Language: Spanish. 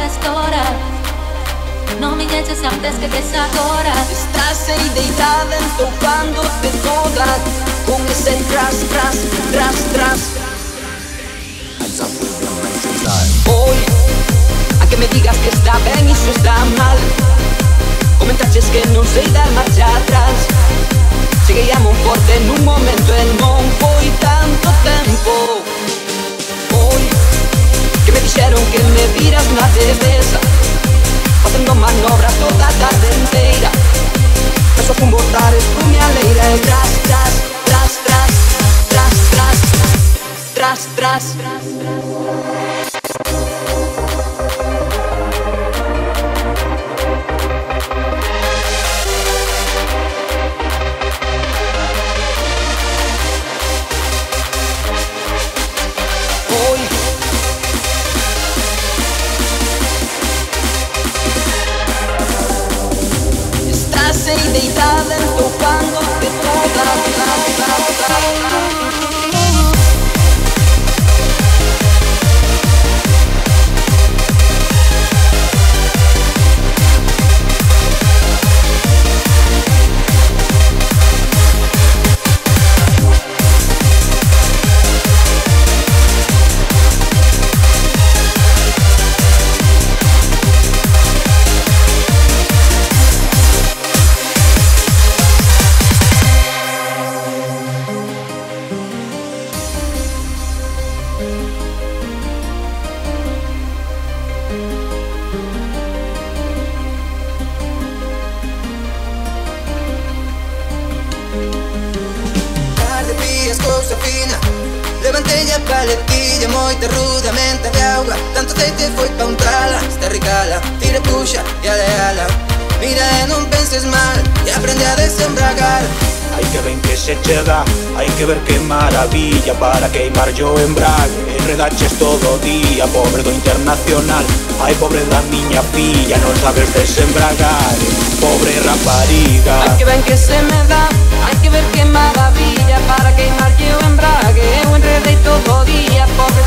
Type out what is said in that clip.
esta hora. No me eches antes que te agora. Estás aí deitada, entopando-te toda com esse tras, tras, tras, tras. Hoy, aunque me digas que está ben, iso está mal. Comentaches que non sei dar marcha atrás. Cheguei a Monforte nun momento e non foi tanto tempo. Hoy, que me dixeron que me viras na devesa, facendo manobras toda a tarde inteira. Peso fun botar espume a leira e tras, tras, tras, tras, tras, tras, tras, tras. Deitada, entopando-te toda. Cousa fina, levantei a paletilla moita rudamente de auga. Tanto aceite foi pa untala, está ricala, tira, puxa e aleala. Mira e non penses mal e aprende a desembragar. Hai que ben que se chega, hai que ver que maravilla para queimar yo embrague. Enredaches todo o día, pobre do internacional. Ai, pobre da miña filla, non sabes desembragar. Pobre rapariga. Ai, que ben que se me dá, hai que ver que maravilla para queimar yo embrague. Eu enredei todo o día, pobre